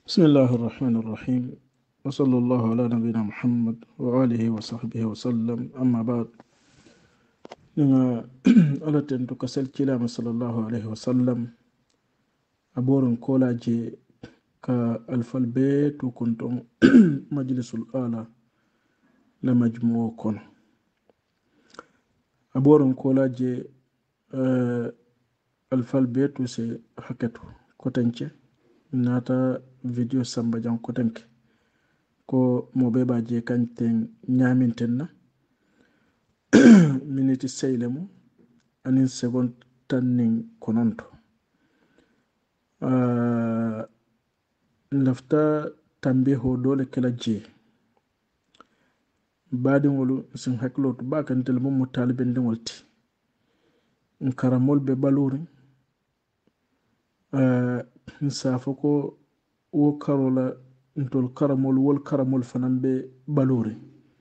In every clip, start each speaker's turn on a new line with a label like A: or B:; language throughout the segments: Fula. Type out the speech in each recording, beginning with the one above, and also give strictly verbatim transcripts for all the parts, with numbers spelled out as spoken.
A: بسم الله الرحمن الرحيم وصلى الله على نبينا محمد وآله وصحبه وسلم أما بعد لما أردت أن تكسل كلام صلى الله عليه وسلم أبور كولا جي كالفالبيت وكنتم مجلس الآلة لمجموع كون أبور كولا جي آه الفالبيت وسي حكتو كوتنشي nata video samba jan kotenke ko mo be ba je kanten nyaminten na minute saylemu anin second tanning kononto uh, lafta tambe ho dole kala je badi ngolu sin haklo to ba kan tel mum taliben den walti karamol be baluri uh, nsafo ko wo karola ntol karamol wol karamol fanan be balori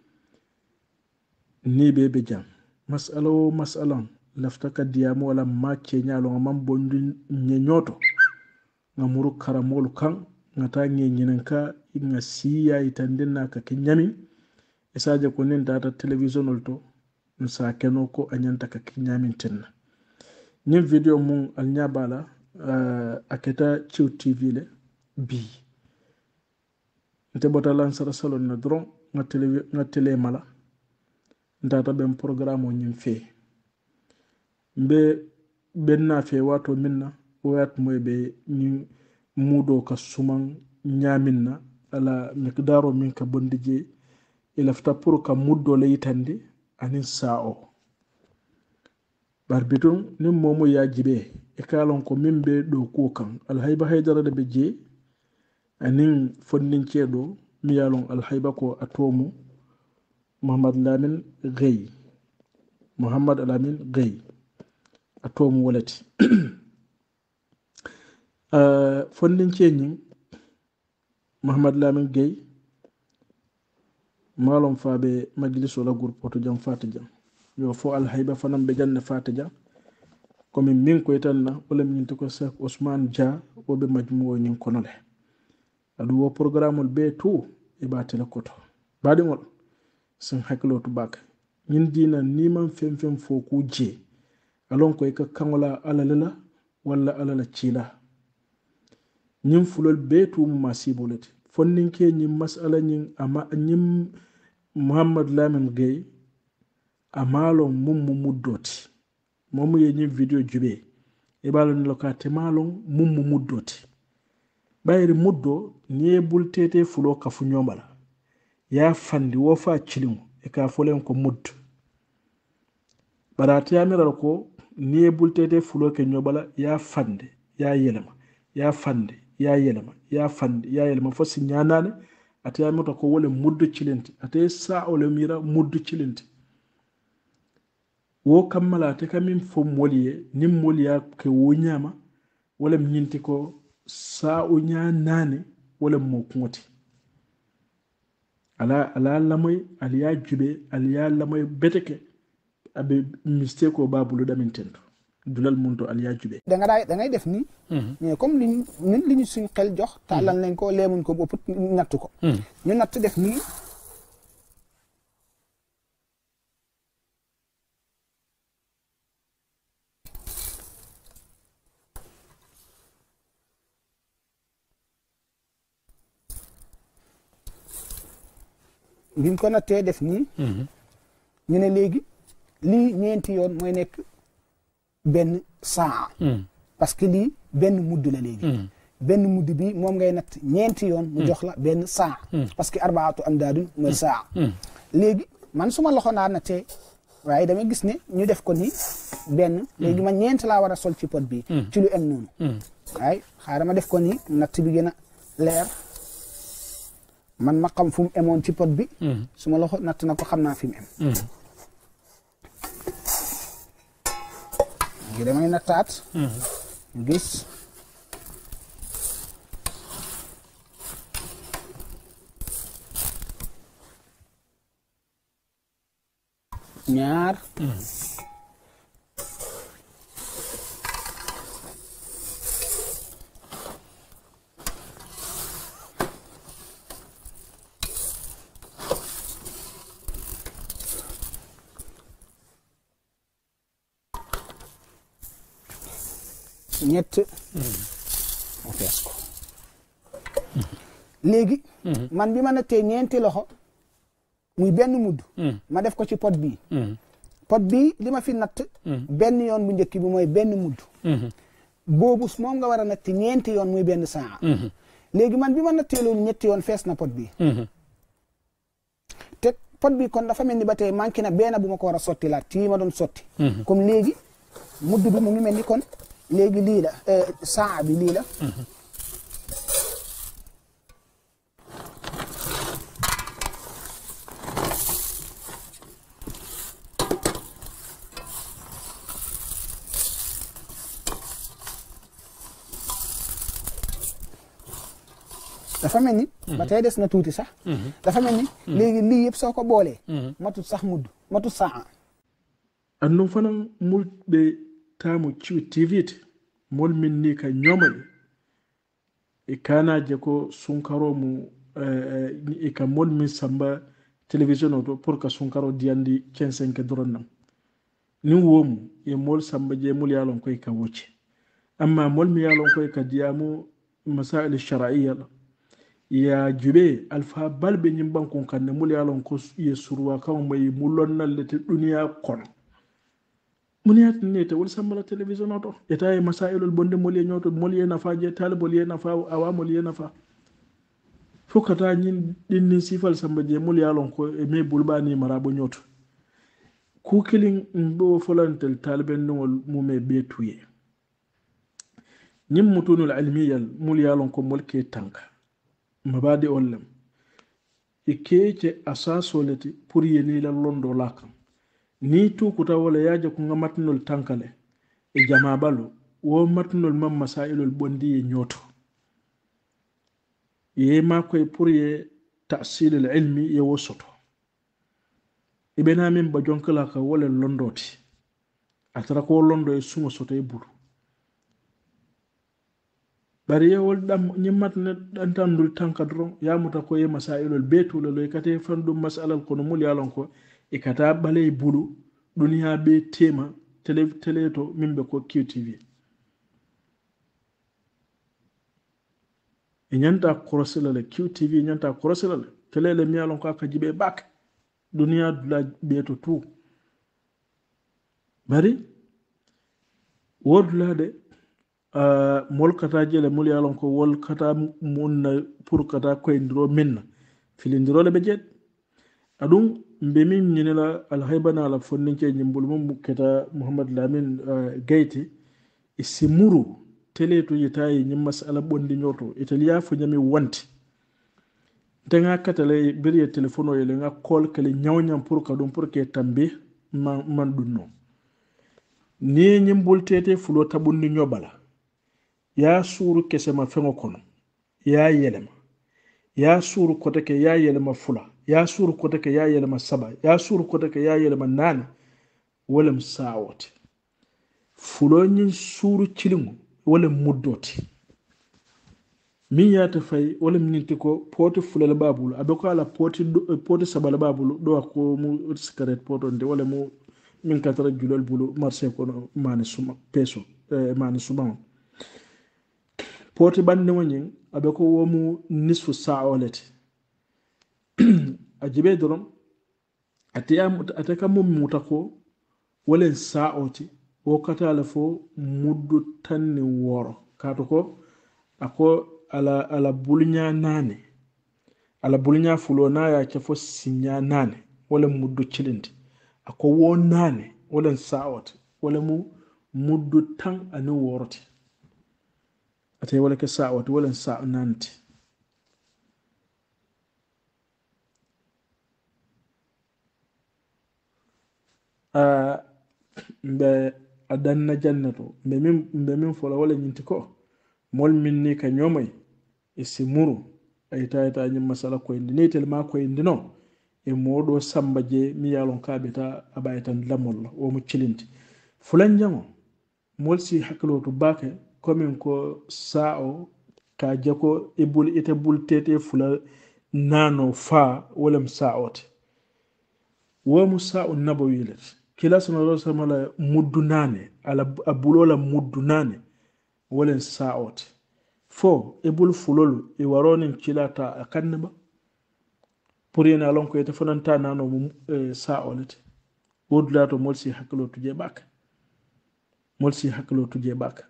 A: ni be be jam masala o masalan lafta ka diyamo wala ma kenyalo ngam bondu nyenyoto ngamuru karamol kan ngata nyenyen ka inga siya itandina ka kinyami isaje ko nin data television olto nsa keno ko anyanta ka kinyamin tenna nin video mun alnyabala uh, aketa Q T V le bi nte bota lansara salon na dron nga tele nga tele mala ndata ben programme o nyim fe mbe benna fe wato minna wayat moy be ni mudo ka suman nyaminna ala miqdaro min ka bondije ilafta pour ka muddo le yitande anin sao barbitun nim momo yajibe e kalon ko mimbe do ko kan alhayba haydara de be je anin fonnin ceedo mi yalon alhayba ko atomu Muhammad Lamin Gay Muhammad Alamin Gay atomu walati uh, fonnin ceeñin Muhammad Lamin Gay malon faabe majlis wala groupe to jam fatijan yo fo alhayba fanam be janne fatijan komi min ko tanna wala min to ko Sheikh Ousmane Dia wobe majmuo nyin konole adu wo programme be tout e ba tele koto badi ngol sen haklo to bak nyin dina ni man fem fem fo ku je alon ko e ka kangola alalala wala alala chila nyin fulol be tout ma sibolete fonnin ke nyin masala nyin ama nyin Muhammad Lamin Gay amalo mum muddoti momu ye nyin video jube e balon lokate malon mum muddoti bayri muddo niye bultete fulo kafu nyomala ya fandi wo fa chilimu e ka folen ko mudd barati amiral ko niye bultete fulo ke nyobala ya fande ya yelema ya fande ya yelema ya fande ya yelema fo sinyanane ati amito ko wole muddo chilenti ate sa ole mira muddo chilenti wo kammala te kamin fo moliye nim moliya ke wonyama wala minti ko sa o nyaanane wala mo kongoti ala ala lamoy aliya jube aliya lamoy beteke abe mistake ko babulu damin tento dulal munto aliya jube
B: da nga day da ngay def ni mais comme li ñun li ñu suñ xel jox talal nañ ko lemuñ ko bop natt ko ñu natt def ni biñ ko nattee def nii ñu ne léegi lii ñeenti yoon mooy nekk benn saa parce que lii benn mudd la léegi benn mudd bi moom ngay natt ñeenti yoon mu jox la benn saa parce que arbaatu am daadun mooy saa léegi man suma loxo naa nattee waaye dama gis ne ñu def ko nii benn léegi man ñeent laa war a sol ci pot bi ci lu em noonu waaye xaaral ma def ko nii natt bi gën a leer man ma xam fu mu emoon ci pot bi suma loxo natt na ko xam naa fi mu em ngi damay nattaat ñu gis ñaar ñett mu fees ko léegi man bi ma nattee ñeenti loxo muy benn mudd ma def ko ci pot bii pot bii li ma fi natt benn yoon bu njëkk bi mooy benn mudd boobu moom nga war a natt ñeenti yoon muy benn saa léegi man bi ma nattee loolu ñetti yoon fees na pot bii te pot bi kon dafa mel ni ba tey manqué na benn bu ma ko war a sotti laat ci ma doon sotti comme léegi mudd bi mu ngi mel ni kon léegi lii la saa bi lii la dafa mel ni ba tey des na tuuti sax dafa mel ni léegi lii yëpp soo ko boolee matut sax mudd matut saa
A: annum fanan mulɓe tamo ciw tvt molmin ni ka ñomani e kanaje ko sunkaro mu e ka molmin samba télévision o to pour que sunkaro diyandi quinze doron nam nin womu e mol samba je mol yalon koye ka wocce amma molmi yalon koye ka diyamu masail shar'iyya la ya jube alfa balbe ñimban kon kanne mul yalon ko ye surwa kam may mulonnal te duniya kono muniyat nete wol sambala télévision oto eta e masailul bonde mol ye nyoto mol ye nafa je talibol ye nafa awa mol ye nafa fokata ñin dinni sifal samba je mul yalon ko e me bulbani marabo nyoto ku kilin mbo folantel taliben ngol mume be tuye ñim mutunul ilmiyal mul yalon ko mol ke tanka mabadi ollem e keece asasoleti pour yenila londo lakam ni tukuta wala yaje ko ngamatnol tankale e jama balu wo matnol mam masailul bondi e nyoto ye ma koy pour ye ta'sil al ilmi ye wosoto ibena min ba jonkala ka wala londoti atara ko londo e sumo soto e buru bari yewol ɗam ñimmatne ɗantandul tanka doron yamuta ko ye masailol beetule loy kate fanɗum masalal kono mul yalon ko e kata ɓaley bulu duniya be tema télé télé to mimɓe ko Q T V e ñanta korosilale Q T V ñanta korosilale télé le miyalon ko aka jiɓe bak duniya dula beeto tout bari wordulade Uh, mol kata jele mol yalon ko wol kata munna pour kata koyndiro minna filindirole be jet adum mbe min ñinela alhaybana la fonninke ñimbul mum keta Muhammad Lamin uh, Gayti isimuru tele to yitayi ñim masala bondi ñoto italia fo ñami wanti tenga katale biriye telefono yele nga call kale ñawñam pour kadum pour ke tambi man, man dunno ni ñimbul tete fulo tabundi ñobala ya suru kesema fengo kono ya yelema ya suru koteke ya yelema fula ya suru koteke ya yelema saba ya suru koteke ya yelema nane wolem sawote fulo nyin suru chilingu wolem muddoti min yata fay wolem ninti ko poti fulale babulu abe ko ala poti poti sabala babulu do ko mu cigarette poto nde wala mu min katara julol bulu marché kono mani suma peso eh, mani suma poti bande wonyin abe ko womu nisfu sa'olati ajibe dorom atiyam ataka mum mutako wolen sa'oti wo katala fo muddu tanni woro kato ko ako ala ala bulnya nane ala bulnya fulo na ya kefo sinya nane wala muddu cilindi ako wo nane wolen sa'oti wala mu muddu tan ani woroti atay wala ke sa'oti wolen sa nanti a mbe adanna jannato mbe min mbe min fola wala nyinti ko mol minni ka nyomay e simuru ay tayta nyim masala ko indi ne telma ko indi no e modo samba je mi yalon kabeta abaytan lamol o mu cilinti fulan jango mol si haklo to bake komin ko sa'o ka jako e bul ite bul tete fula nano fa wolem sa'ote wo mu sa'o nabawilet kila sallallahu alaihi wasallam muddu nane ala abulola muddu nane wolen sa'ote fo e bul fulolu e waronin cilata a kanneba pour yena lon ko yete fonanta nano mo e sa'olete wodulato molsi hakkilo tuje baka molsi hakkilo tuje baka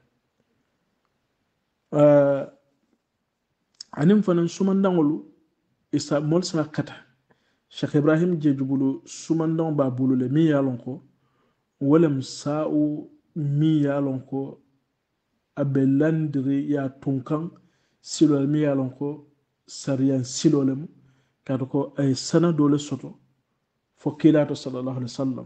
A: uh, anim fanan sumandangolu isa molsa kata Cheikh Ibrahim jejubulu sumandang ba bulule mi yalon ko wolem sa'u mi yalon ko abelandiri ya tunkan silol mi yalon ko sariyan silolem kato ko ay sana dole soto fo kilato sallallahu alaihi wasallam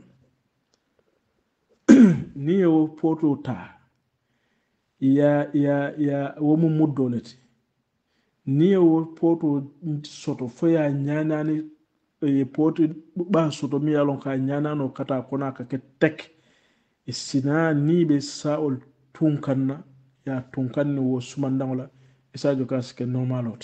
A: ni yo poto ta ya ya ya womu muddoleti ni yo poto soto fo ya nyanani e poto ba soto mi yalon ka nyanano kata kona ka ke tek isina ni be saol tunkanna ya tunkanni wo sumandangola isajo ka ske normalot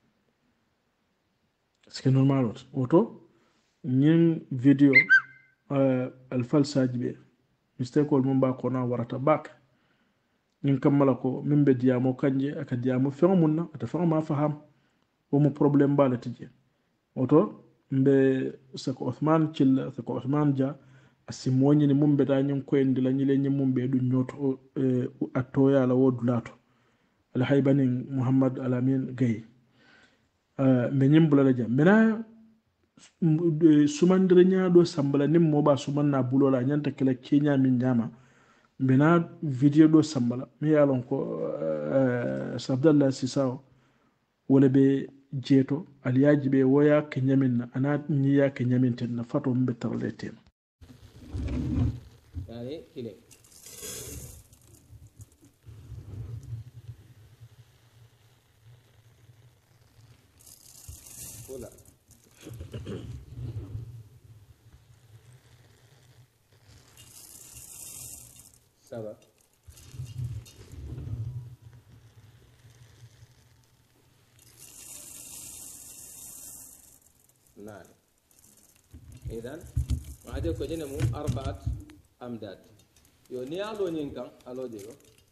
A: ske normalot oto nyin video uh, alfal sajbe mistake ol mumba kona warata bak nyin kamala ko mimbe diamo kanje aka diamo fe munna ata fa ma faham wo mo problem bala tije oto mbe sako Uthman cilla sako Uthman ja asimoni ni mumbe da nyin ko en dila nyile nyi mumbe du nyoto e atoya la wodulato al haybani Muhammad Alamin Gay uh, me nyim bulala jam mena sumandire nyaado sambala nim mo ba sumanna bulola nyanta kala kenya min nyama mena video do sambala mi yalon ko uh, Sabdallah Sisao wala be jeto aliyaji be woya kenyamin ana nyiya kenyamin ten fato mbe tarleten
C: يعني كيلو ولا سبعة نعم إذن وعدي كجنمو أربعة أمداد يو ني ألو نينكم ألو ديو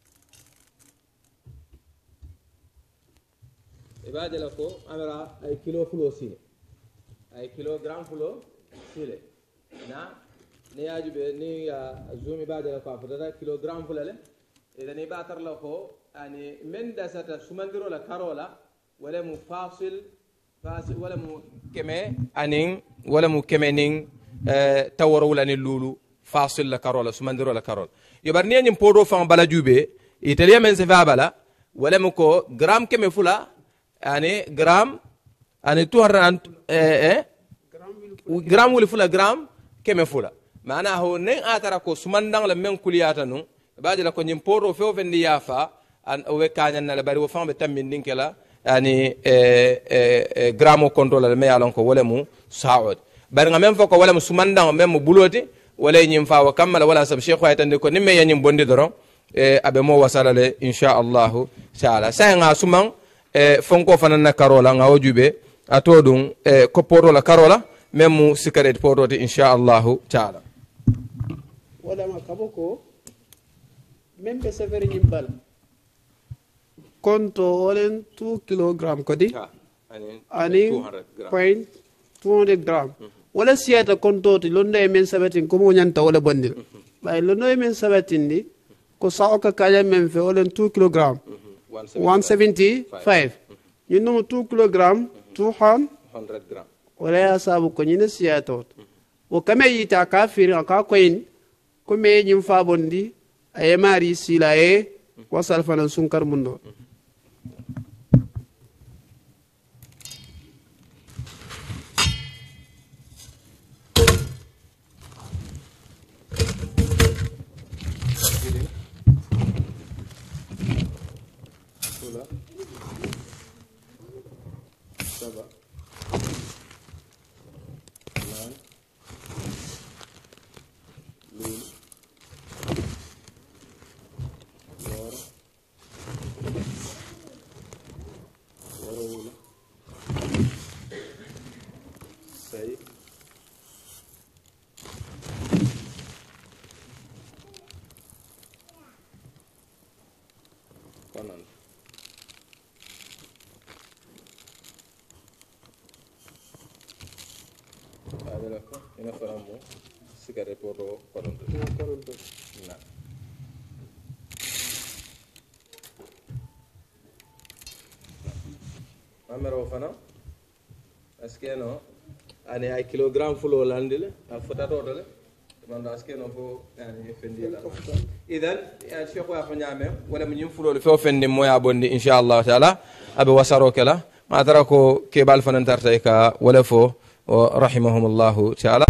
C: إبادة لكو أمرا أي كيلو فلو سيلي أي كيلو جرام فلو سيلي نا ني أجيب ني زوم إبادة لكو أفضل كيلو جرام فلو له إذا ني باتر لكو يعني من دسات سمندرو لكارولا ولا مفاصل فاصل ولا مو كمي أنين ولا مو كمينين أه تورو لاني لولو فاصل لكارولا سمندرو لكارولا يبرني أن يمبورو فان بلا جوبي إيطاليا من سفا بلا ولا مكو جرام كمي فلا يعني جرام يعني توهر أن إيه جرام ولا فلا جرام كمي فلا معناه هو نين أتراكو سمندان لمن كلياتنو بعد لكو يمبورو فيو فندي يافا أن وكان نلبري وفان بتمين دينكلا يعني جرامو كنترول المي على ولا مو سعود بارنا مم فوق ولا مسماندا مم بلوتي ولا ينفع وكمل ولا سب شيخ ويتندي كون نمي ينيم بوندي درون ابي مو وصل له ان شاء الله تعالى سايغا سومان فونكو فنان كارولا غاو جوبي اتودون كو بورولا كارولا مم سيكريت بوروتي ان شاء الله تعالى
D: ولا ما كبوكو مم بسفر نيمبال كنتو ولن two kilogram kodi ani point two hundred gram wala siyata konto ti londo e men sabatin ko mo nyanta wala bandil bay londo e men sabatin di ko saoka kaya men fe wala two kilogram one seventy-five ñu no two kilogram two hundred gram wala ya sabu ko ñine siyata o kame yita ka firi ka koyin ko me ñim fa bondi ay mari sila e wasal fana sunkar mundo
C: abela ko ina fara mo sigare poto koronto
D: koronto
C: na amero fana aske no ani ay kilogram fulo landile a fota totale man aske no fo yani fendi la idan ya shekho ya fanyame wala mun fulo fo fendi moya bondi inshallah taala abe wasaro kala ma tarako ke bal fanan tarta ka wala fo rahimahumullah taala.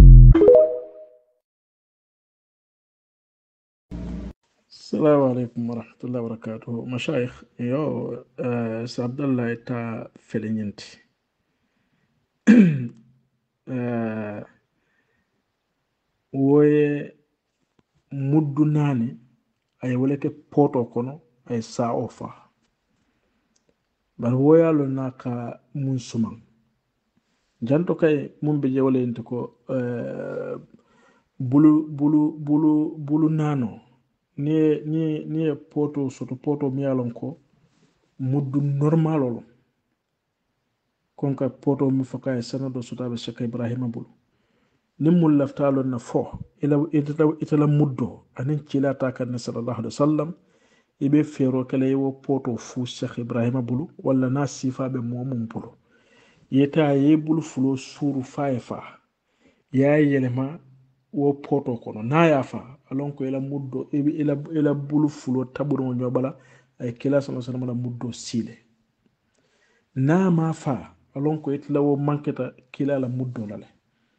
A: السلام عليكم ورحمة الله وبركاته مشايخ يو آه عبد الله تا فلينتي آه woye muddu nane ay woleke poto kono ay sa ofa bar woyalo naka mun suman janto kay mun be jewle ente ko euh bulu bulu bulu bulu nano ni ni ni poto soto poto miyalon ko muddu normal olo konka poto mi faka e sanado sotabe Cheikh Ibrahima bulu nimmul laftalo na fo ila ita ita muddo anin cilata kan sallallahu alaihi wasallam ibe fero kala yo poto fu Cheikh Ibrahima bulu wala na sifa be momum bulu yeta ye bulu fulo suru faifa ya yelema wo poto kono na ya fa alon ko ila muddo ila ila bulu fulo taburo nyobala ay kila sallallahu alaihi wasallam muddo sile na ma fa alon ko itla wo manketa kila la muddo lale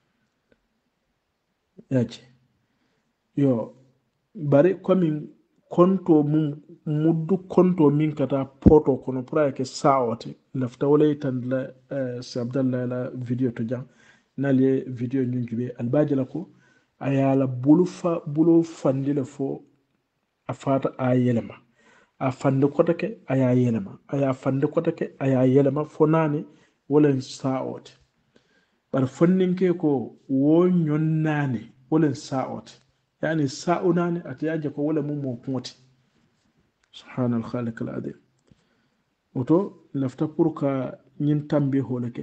A: yaji yo bari komin konto mum muddu konto min kata poto kono pra ke saote lafta wala tan la uh, Abdallah la video to jang nali video nyunjube albaji la ko ayala bulufa bulu fandile fo afata ayelema a fande kotake aya yelema aya fande kotake aya yelema fonani wala saote bar fonninke ko wo nyonnani wala saote yani saunani atiyaje ko wala mum mo ponti subhanal khaliq al adim oto lafta pour ka nyin tambe holake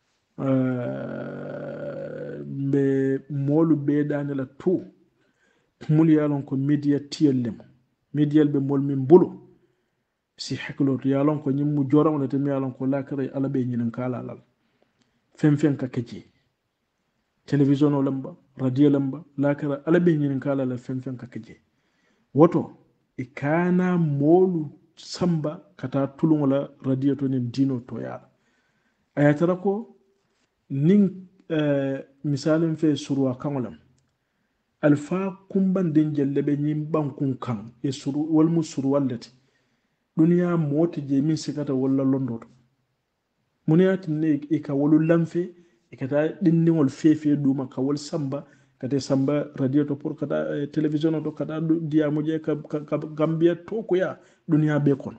A: euh be molu be dane la tout mul yalon ko media tiyellem medial be mol min bulu si haklo yalon ko nyim mu joram la tem yalon ko lakare ala be nyin kala lal fem fem ka keji television o lamba radio lamba lakara ala be nyin kala la fem fem ka keji woto e kana molu samba kata tulungola radio to nin dino to ya ayatara ko nin uh, misalin fe surwa kangolam alfa kumban den jelle be nyim bankun kan e suru wal mu suru wallati duniya moti je min sikata walla londoto muniyati ne e ka wolu lamfe e kata dinniwol fefe duma ka wol samba kate samba radio to pour kata eh, television to kata diamu je ka, ka, ka gambia to ko ya duniya be kon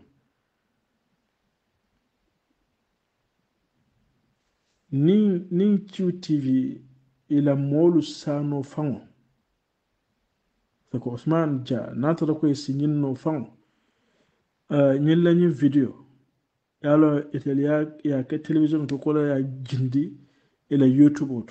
A: ni ni Q T V ila molu sano fango ko Osman Dia natara ko sinyinno fango uh, nyilla nyi video yalo italia ya ke television to kola ya jindi ila YouTube to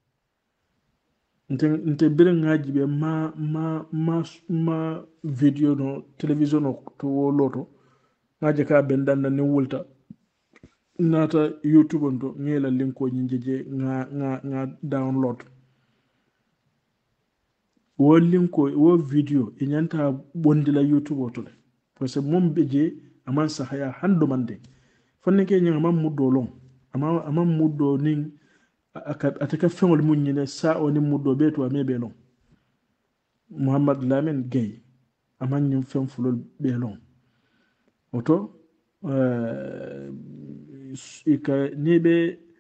A: nte nte bire ngaji be ma ma ma ma video no television to loto ngaje ka bendan na ni wulta nata YouTube ndo ngela linko nyinjeje nga nga nga download wo linko wo video inyanta bondila YouTube to le parce que mom beje aman sahaya hando mande fanne ke nyanga mam muddo long ama ama muddo ning ataka fengol munyine sa oni muddo beto amebe long Muhammad Lamin Gay aman nyum fem fulol be long oto euh ika nibe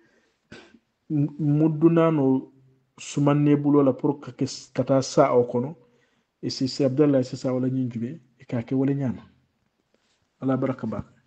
A: muddunano sumanne bulola pour que kata sa o kono e si Abdallah si sa wala nyinjube e ka ke wala nyama ala baraka ba